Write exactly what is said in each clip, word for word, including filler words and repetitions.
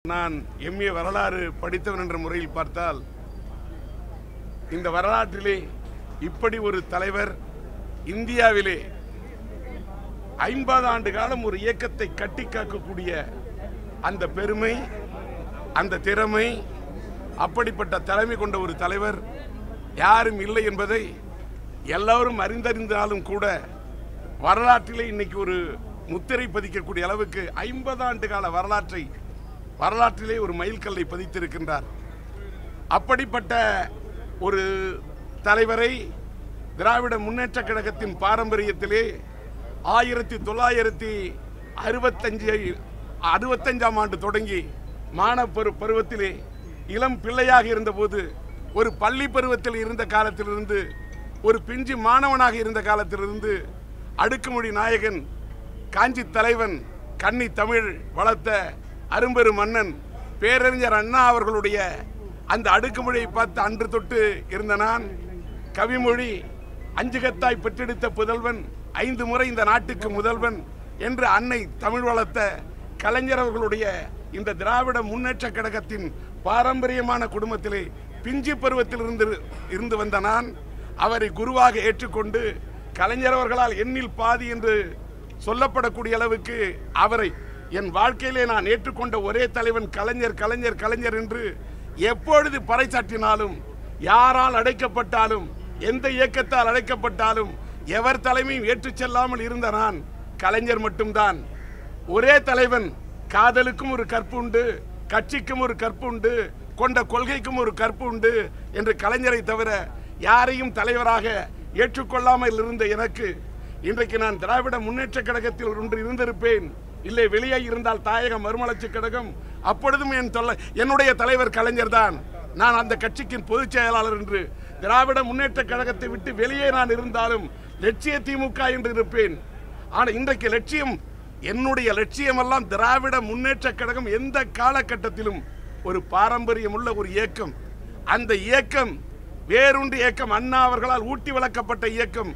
நான் எம்ஏ வரலாறு படித்தவன் என்ற முறையில் பார்த்தால் இந்த வரலாற்றிலே இப்படி ஒரு தலைவர் இந்தியாவிலே ஐம்பது ஆண்டு காலம் ஒரு இயக்கத்தை கட்டி காக்கக்கூடிய அந்த பெருமை, அந்த திறமை, அப்படிப்பட்ட தலைமை கொண்ட ஒரு தலைவர் யாரும் இல்லை என்பதை எல்லோரும் அறிந்தறிந்தாலும் கூட வரலாற்றிலே இன்னைக்கு ஒரு முத்திரை பதிக்கக்கூடிய அளவுக்கு ஐம்பது ஆண்டு கால வரலாற்றை வரலாற்றிலே ஒரு மைல்கல்லை பதித்திருக்கின்றார். அப்படிப்பட்ட ஒரு தலைவரை திராவிட முன்னேற்ற கழகத்தின் பாரம்பரியத்திலே ஆயிரத்தி தொள்ளாயிரத்தி அறுபத்தஞ்சு அறுபத்தஞ்சாம் ஆண்டு தொடங்கி மாணவ பருவத்திலே இளம் பிள்ளையாக இருந்தபோது, ஒரு பள்ளி பருவத்தில் இருந்த காலத்திலிருந்து, ஒரு பிஞ்சு மாணவனாக இருந்த காலத்திலிருந்து அடுக்குமொழி நாயகன், காஞ்சி தலைவன், கன்னி தமிழ் வளர்த்த அரும்பெரு மன்னன் பேரறிஞர் அண்ணா அவர்களுடைய அந்த அடுக்குமொழியை பார்த்து அன்று தொட்டு இருந்த நான், கவிமொழி அஞ்சுகத்தாய் பெற்றெடுத்த புதல்வன், ஐந்து முறை இந்த நாட்டுக்கு முதல்வன் என்று அன்னை தமிழ் வளர்த்த கலைஞர் அவர்களுடைய இந்த திராவிட முன்னேற்ற கழகத்தின் பாரம்பரியமான குடும்பத்திலே பிஞ்சு பருவத்தில் இருந்து இருந்து வந்த நான் அவரை குருவாக ஏற்றுக்கொண்டு கலைஞர் அவர்களால் எண்ணில் பாதி என்று சொல்லப்படக்கூடிய அளவுக்கு அவரை என் வாழ்க்கையிலே நான் ஏற்றுக்கொண்ட ஒரே தலைவன் கலைஞர் கலைஞர் கலைஞர் என்று எப்பொழுது பறைசாற்றினாலும், யாரால் அடைக்கப்பட்டாலும், எந்த இயக்கத்தால் அடைக்கப்பட்டாலும், எவர் தலைமையும் ஏற்றுச் செல்லாமல் இருந்த நான் கலைஞர் மட்டும்தான். ஒரே தலைவன், காதலுக்கும் ஒரு கற்பு உண்டு, கட்சிக்கும் ஒரு கற்பு உண்டு, கொண்ட கொள்கைக்கும் ஒரு கற்பு உண்டு என்று கலைஞரை தவிர யாரையும் தலைவராக ஏற்றுக்கொள்ளாமல் இருந்த எனக்கு இன்றைக்கு நான் திராவிட முன்னேற்ற கழகத்தில் ஒன்று இருந்திருப்பேன். இல்லை, வெளியே இருந்தால் தாயக மறுமலர்ச்சி கழகம், அப்பொழுதும் என் தொல்லை என்னுடைய தலைவர் கலைஞர் தான். நான் அந்த கட்சிக்கின் பொதுச் செயலாளர் என்று திராவிட முன்னேற்ற கழகத்தை விட்டு வெளியே நான் இருந்தாலும் லட்சிய திமுக என்று இருப்பேன். ஆனால் இன்றைக்கு லட்சியம், என்னுடைய லட்சியம் எல்லாம் திராவிட முன்னேற்ற கழகம் எந்த காலகட்டத்திலும் ஒரு பாரம்பரியம் உள்ள ஒரு இயக்கம். அந்த இயக்கம் வேறொன்று இயக்கம், அண்ணா அவர்களால் ஊட்டி வளர்க்கப்பட்ட இயக்கம்,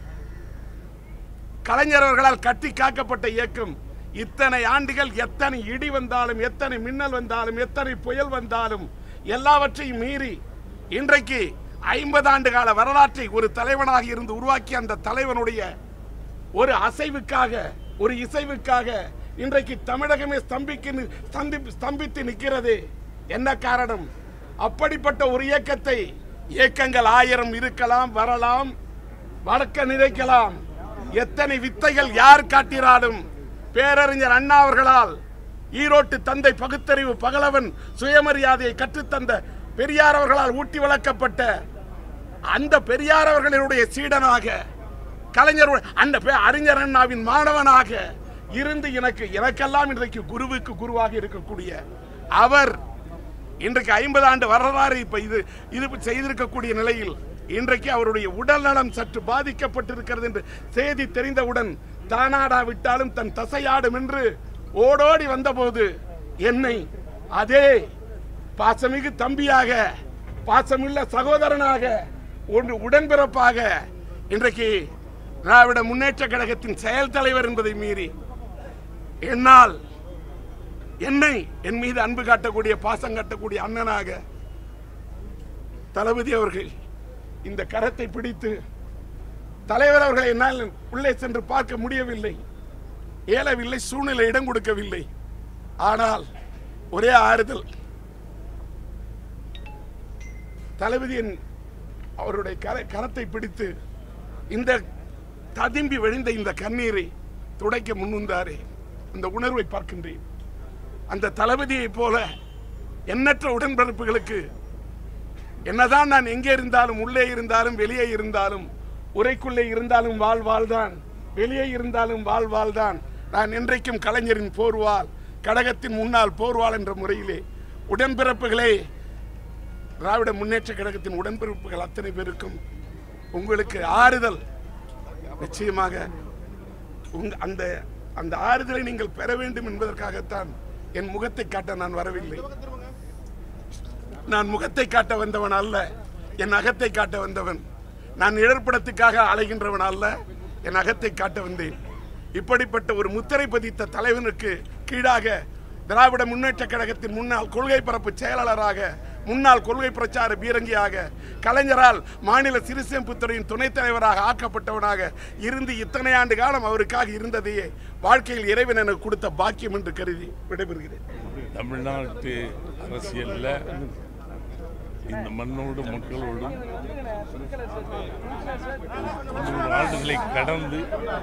கலைஞர் அவர்களால் கட்டி காக்கப்பட்ட இயக்கம். இத்தனை ஆண்டுகள் எத்தனை இடி வந்தாலும், எத்தனை மின்னல் வந்தாலும், எத்தனை புயல் வந்தாலும் எல்லாவற்றையும் மீறி இன்றைக்கு ஐம்பது ஆண்டு கால வரலாற்றை ஒரு தலைவனாக இருந்து உருவாக்கிய அந்த தலைவனுடைய ஒரு அசைவுக்காக, ஒரு இசைவுக்காக இன்றைக்கு தமிழகமே ஸ்தம்பிக்கு ஸ்தம்பித்து நிற்கிறது. என்ன காரணம்? அப்படிப்பட்ட ஒரு இயக்கத்தை, இயக்கங்கள் ஆயிரம் இருக்கலாம், வரலாம், வளர்க்க நினைக்கலாம், எத்தனை வித்தைகள் யார் காட்டினாலும் பேரறிஞர் அண்ணா அவர்களால் ஈரோட்டு தந்தை பகுத்தறிவு பகலவன் சுயமரியாதையை கற்றுத்தந்த பெரியார் அவர்களால் ஊட்டி வளர்க்கப்பட்ட அந்த பெரியார் அவர்களுடைய சீடனாக, கலைஞர் அந்த அறிஞர் அண்ணாவின் மாணவனாக இருந்து எனக்கு எனக்கெல்லாம் இன்றைக்கு குருவுக்கு குருவாக இருக்கக்கூடிய அவர் இன்றைக்கு ஐம்பது ஆண்டு வரலாறு இப்ப இது இது செய்திருக்கக்கூடிய நிலையில் இன்றைக்கு அவருடைய உடல் நலம் சற்று பாதிக்கப்பட்டிருக்கிறது என்று செய்தி தெரிந்தவுடன் தானாடா விட்டாலும் தன் தசையாடும் என்று ஓடோடி வந்தபோது என்னை அதே பாசமிகு தம்பியாக, பாசமுள்ள சகோதரனாக, ஒன்று உடன்பிறப்பாக இன்றைக்கு திராவிட முன்னேற்ற கழகத்தின் செயல் தலைவர் என்பதை மீறி என்னால் என்னை என் மீது அன்பு காட்டக்கூடிய, பாசம் காட்டக்கூடிய அண்ணனாக தளபதி அவர்கள் இந்த கரத்தை பிடித்து, தலைவர் அவர்களை என்னால் உள்ளே சென்று பார்க்க முடியவில்லை, இயலவில்லை, சூழ்நிலை இடம் கொடுக்கவில்லை. ஆனால் ஒரே ஆறுதல், தளபதியின் அவருடைய கரத்தை பிடித்து இந்த ததும்பி வழிந்த இந்த கண்ணீரை துடைக்க முன்வந்தாரே, அந்த உணர்வை பார்க்கின்றேன். அந்த தளபதியை போல எண்ணற்ற உடன்பிறப்புகளுக்கு என்னதான் நான் எங்கே இருந்தாலும், உள்ளே இருந்தாலும், வெளியே இருந்தாலும், உரைக்குள்ளே இருந்தாலும் வாழ் வாழ்தான், வெளியே இருந்தாலும் வாழ் வாழ்தான், நான் என்றைக்கும் கலைஞரின் போர்வாள், கழகத்தின் முன்னாள் போர்வாள் என்ற முறையிலே உடன்பிறப்புகளே, திராவிட முன்னேற்ற கழகத்தின் உடன்பிறப்புகள் அத்தனை பேருக்கும் உங்களுக்கு ஆறுதல் நிச்சயமாக அந்த அந்த ஆறுதலை நீங்கள் பெற வேண்டும் என்பதற்காகத்தான் என் முகத்தை காட்ட நான் வரவில்லை. நான் முகத்தை காட்ட வந்தவன் அல்ல, என் அகத்தை காட்ட வந்தவன். நான் இடர்படத்துக்காக அலைகின்றவன் அல்ல, என் அகத்தை காட்ட வந்தேன். இப்படிப்பட்ட ஒரு முத்திரை பதித்த தலைவனுக்கு கீழாக திராவிட முன்னேற்ற கழகத்தின் முன்னாள் கொள்கை பரப்பு செயலாளராக, முன்னாள் கொள்கை பிரச்சார பீரங்கியாக, கலைஞரால் மாநில சிறுசேமிப்புத்துறையின் துணைத் தலைவராக ஆக்கப்பட்டவனாக இருந்து இத்தனை ஆண்டு காலம் அவருக்காக இருந்ததையே வாழ்க்கையில் இறைவன் எனக்கு கொடுத்த பாக்கியம் என்று கருதி விடைபெறுகிறேன். தமிழ்நாட்டு அரசியலில் இந்த மண்ணோடும் மக்களோடும் முன்னூறு ஆண்டுகளை கடந்து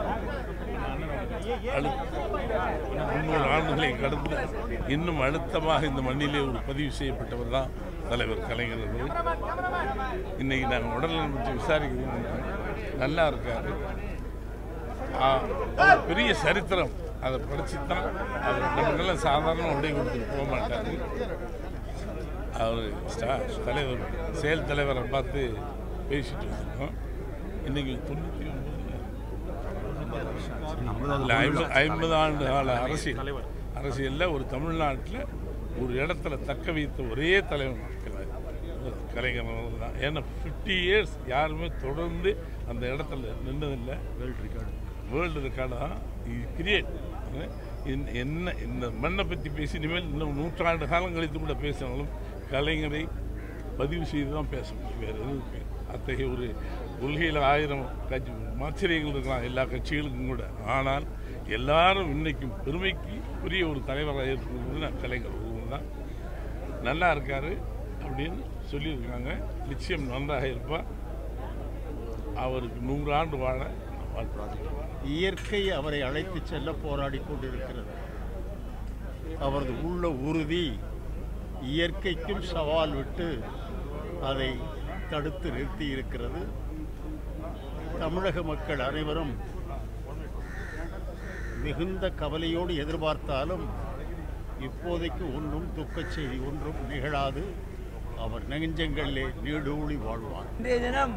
முன்னூறு ஆண்டுகளை கடந்து இன்னும் அழுத்தமாக இந்த மண்ணிலே ஒரு பதிவு செய்யப்பட்டவர் தான் தலைவர் கலைஞர் அவர்கள். இன்னைக்கு நாங்கள் உடல்நலம் பற்றி விசாரிக்கிறோம், நல்லா இருக்காரு. பெரிய சரித்திரம், அதை படிச்சு தான் அவர் நமக்கெல்லாம் சாதாரண உடை கொடுத்துட்டு போக மாட்டார். அவர் தலைவர் செயல் தலைவரை பார்த்து பேசிட்டு வந்திருக்கோம். இன்னைக்கு தொண்ணூற்றி ஒன்பது ஐம்பது ஐம்பது ஆண்டு கால அரசியல் அரசியலில் ஒரு தமிழ்நாட்டில் ஒரு இடத்துல தக்க வைத்த ஒரே தலைவர் கலைஞர் தான். ஏன்னா ஃபிஃப்டி இயர்ஸ் யாருமே தொடர்ந்து அந்த இடத்துல நின்றதில்லை. வேர்ல்டு ரெக்கார்டு வேர்ல்டு ரெக்கார்டு தான் இது கிரியேட். என்ன இந்த மண்ணை பற்றி பேசி இனிமேல் இன்னும் நூற்றாண்டு காலம் கழித்து கூட பேசினாலும் கலைஞரை பதிவு செய்து தான் பேச முடியும். வேறு எதுவும் அத்தகைய ஒரு கொள்கையில் ஆயிரம் கட்சி ஆச்சரியங்கள் இருக்கலாம் எல்லா கட்சிகளுக்கும் கூட. ஆனால் எல்லாரும் இன்னைக்கும் பெருமைக்கு உரிய ஒரு தலைவராக இருக்கிறது கலைஞர் ஒருவர் தான். நல்லா இருக்காரு அப்படின்னு சொல்லியிருக்காங்க. நிச்சயம் நன்றாக இருப்பார். அவருக்கு நூறு ஆண்டு வாழ வாழ்த்துறாங்க. இயற்கை அவரை அழைத்து செல்ல போராடி கொண்டிருக்கிறது. அவரது உள்ள உறுதி இயற்கைக்கும் சவால் விட்டு அதை தடுத்து நிறுத்தி இருக்கிறது. தமிழக மக்கள் அனைவரும் மிகுந்த கவலையோடு எதிர்பார்த்தாலும் இப்போதைக்கு ஒன்றும் துக்கச் செய்தி ஒன்றும் நிகழாது. அவர் நெஞ்சங்களிலே நீடூழி வாழ்வார். இன்றைய தினம்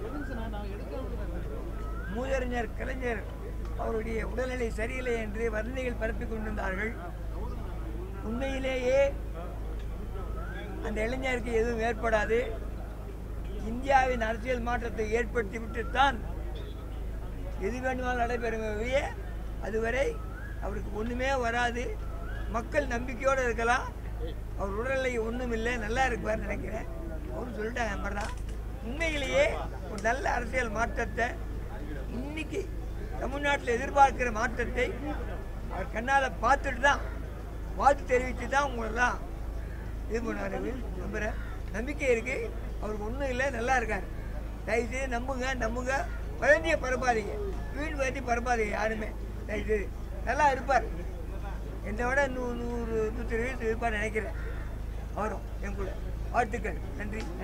மூதறிஞர் கலைஞர் அவருடைய உடல்நிலை சரியில்லை என்று வதந்திகள் பரப்பிக் கொண்டிருந்தார்கள். உண்மையிலேயே அந்த இளைஞருக்கு எதுவும் ஏற்படாது. இந்தியாவின் அரசியல் மாற்றத்தை ஏற்படுத்திவிட்டுத்தான் எது வேண்டுமானால் நடைபெறுமே, அதுவரை அவருக்கு ஒன்றுமே வராது. மக்கள் நம்பிக்கையோடு இருக்கலாம். அவர் உடல்நிலை ஒன்றும் இல்லை, நல்லா இருப்பார் நினைக்கிறேன். அவரும் சொல்லிட்டாங்க. அப்புறம் உண்மையிலேயே ஒரு நல்ல அரசியல் மாற்றத்தை இன்னைக்கு தமிழ்நாட்டில் எதிர்பார்க்கிற மாற்றத்தை அவர் கண்ணால் பார்த்துட்டு தான் வாழ்த்து தெரிவித்து தான் உங்களெல்லாம் இது பண்ணுவார். நம்புகிறேன், நம்பிக்கை இருக்குது. அவருக்கு ஒன்றும் இல்லை, நல்லா இருக்கார். தயவுசெய்து நம்புங்க நம்புங்க வதந்தியை பரப்பாதீங்க, வீண் வதந்தி பரப்பாதீங்க யாருமே. தயவுசெய்து நல்லா இருப்பார். என்னை விட நூ நூறு நூற்றி இருபது இருப்பார் நினைக்கிறேன். அவரும் என் கூட வாழ்த்துக்கள். நன்றி.